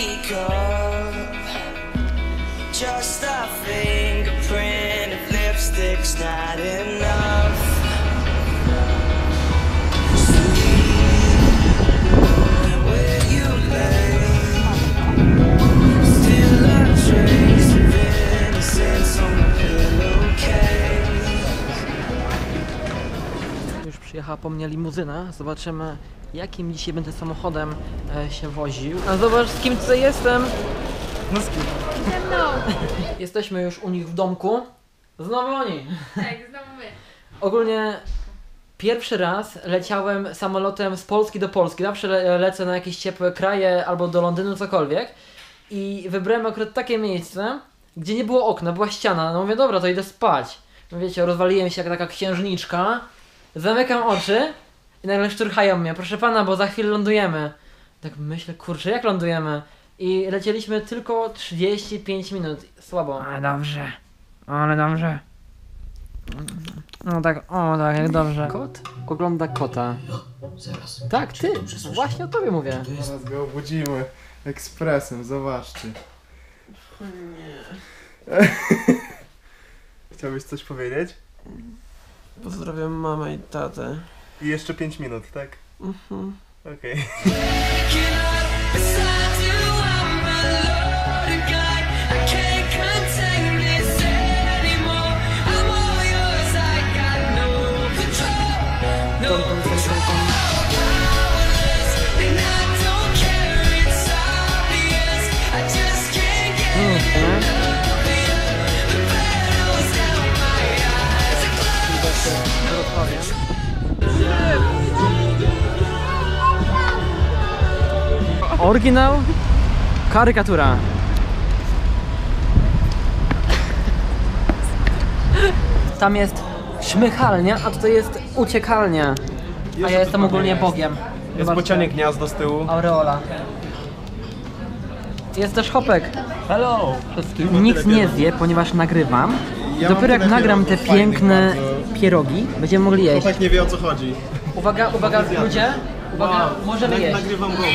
makeup, just a fingerprint of lipstick's not enough. Sweet, where you lay, still a trace of innocence on the pillowcase. Już przyjechała po mnie limuzyna, zobaczymy jakim dzisiaj będę samochodem się woził. A zobacz z kim tutaj jestem! No z kim? Ze mną! Jesteśmy już u nich w domku. Znowu oni! Tak, znowu my. Ogólnie pierwszy raz leciałem samolotem z Polski do Polski. Zawsze lecę na jakieś ciepłe kraje albo do Londynu, cokolwiek. I wybrałem akurat takie miejsce, gdzie nie było okna, była ściana. No mówię, dobra, to idę spać. No wiecie, rozwaliłem się jak taka księżniczka. Zamykam oczy i nagle szturchają mnie. Proszę pana, bo za chwilę lądujemy. Tak myślę, kurczę, jak lądujemy? I lecieliśmy tylko 35 minut. Słabo. Ale dobrze. Ale dobrze. No tak, o tak, jak dobrze. Kot ogląda kota. Zaraz. Tak, ty! Właśnie o tobie mówię. Zaraz go obudzimy ekspresem, zobaczcie. Chciałbyś coś powiedzieć? Pozdrawiam mamę i tatę. I jeszcze 5 minut, tak? Okej. Oryginał, karykatura. Tam jest szmychalnia, a tutaj jest uciekalnia. A ja jestem ogólnie Bogiem. Jest bocianie gniazdo z tyłu. Aureola. Jest też Hopek. Hello! Nikt nie wie, ponieważ nagrywam. Ja Dopiero mam jak tyle nagram te pierogów fajnych piękne bardzo. pierogi, będziemy mogli jeść. Chłopak nie wie o co chodzi. Uwaga, uwaga ludzie, uwaga, możemy jeść. Nagrywam go.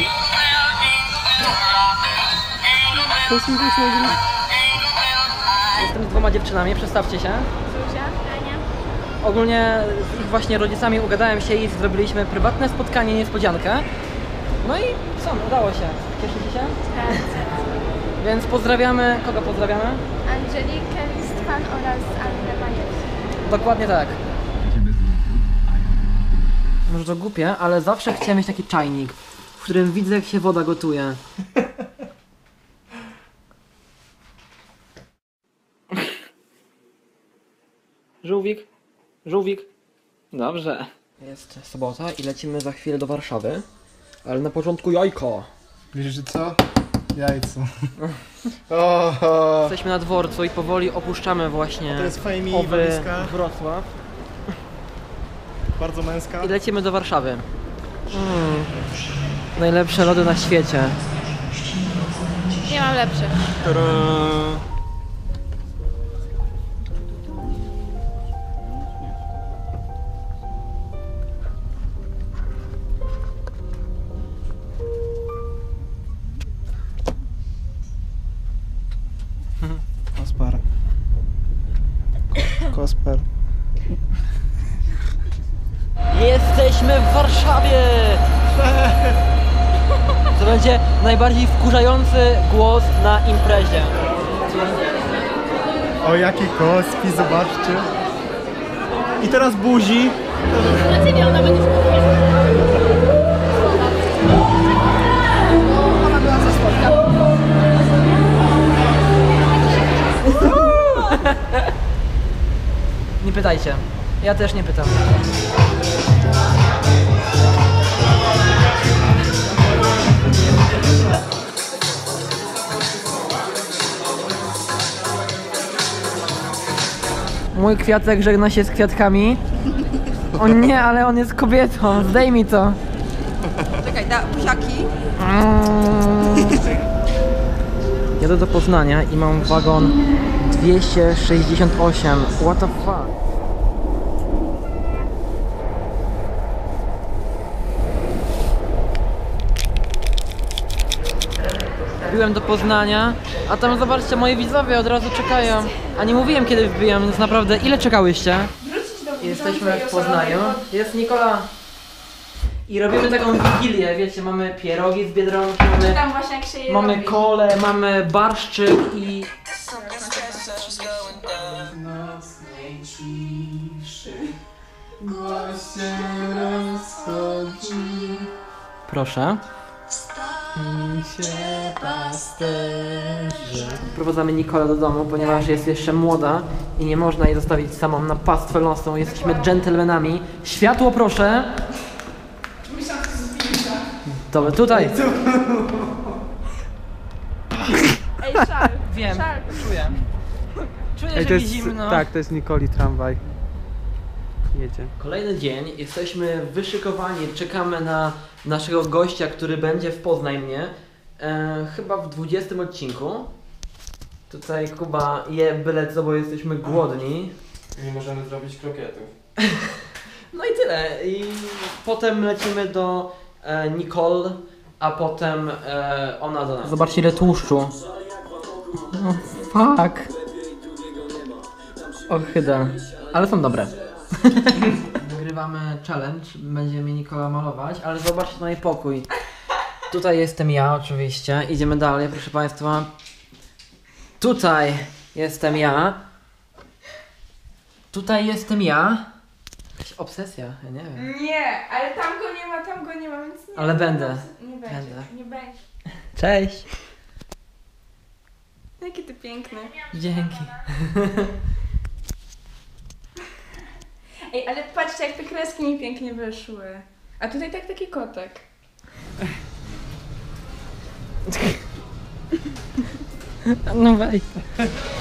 Jestem z dwoma dziewczynami, przedstawcie się. Zuzia, Ania. Ogólnie z ich właśnie rodzicami ugadałem się i zrobiliśmy prywatne spotkanie, niespodziankę. No i co, udało się. Cieszycie się? Tak. Więc pozdrawiamy, kogo pozdrawiamy? Angelikę Listwan oraz Annę Majewską. Dokładnie tak. Może to głupie, ale zawsze chciałem mieć taki czajnik, w którym widzę jak się woda gotuje. Żółwik, żółwik. Dobrze. Jest sobota i lecimy za chwilę do Warszawy, ale na początku jajko. Widzisz, że co? Jajco. Oho. Jesteśmy na dworcu i powoli opuszczamy właśnie To jest fajnie owy walizka. Wrocław Bardzo męska. i lecimy do Warszawy. Najlepsze lody na świecie. Nie mam lepszych. Kosper. Kosper. Jesteśmy w Warszawie! To będzie najbardziej wkurzający głos na imprezie. O, jaki koski, zobaczcie. I teraz buzi. Na ciebie ona będzie Nie pytajcie. Ja też nie pytam. Mój kwiatek żegna się z kwiatkami. O nie, ale on jest kobietą. Zdejmij to. Czekaj, da buziaki. Jadę do Poznania i mam wagon 268. What the fuck? wbiłem do Poznania, a tam zobaczcie, moi widzowie od razu czekają. A nie mówiłem kiedy wbijam, więc naprawdę, ile czekałyście? Jesteśmy w Poznaniu. Jest Nikola. I robimy taką wigilię, wiecie, mamy pierogi z Biedronki, Tam właśnie jak się je mamy robi. kole, mamy barszczyk i... Proszę. Wprowadzamy Nikolę do domu, ponieważ jest jeszcze młoda i nie można jej zostawić samą na pastwę losą. Jesteśmy dżentelmenami. Światło proszę. Dobra, tutaj. Ej, szal. Wiem, Szal. czuję. Czuję, Ej, że to mi jest, zimno. tak, to jest Nikoli tramwaj. Jedzie. Kolejny dzień, jesteśmy wyszykowani, czekamy na naszego gościa, który będzie w Poznaj mnie. Chyba w 20 odcinku. Tutaj Kuba je byle co, bo jesteśmy głodni. Nie możemy zrobić krokietów. No i tyle. I potem lecimy do Nicole, a potem ona do nas. Zobaczcie ile tłuszczu. No fuck. Ochyda. Ale są dobre. Nagrywamy challenge, będzie mi Nikola malować, ale zobaczcie na jej pokój. Tutaj jestem ja oczywiście, idziemy dalej, proszę Państwa. Tutaj jestem ja. Tutaj jestem ja. Jakaś obsesja, ja nie wiem. Nie, ale tam go nie ma, więc nie. Ale będę. Nie będzie, Będę. nie będzie. Cześć. Jaki ty piękny. Dzięki. Ej, ale patrzcie jak te kreski mi pięknie wyszły. A tutaj tak taki kotek. No weź.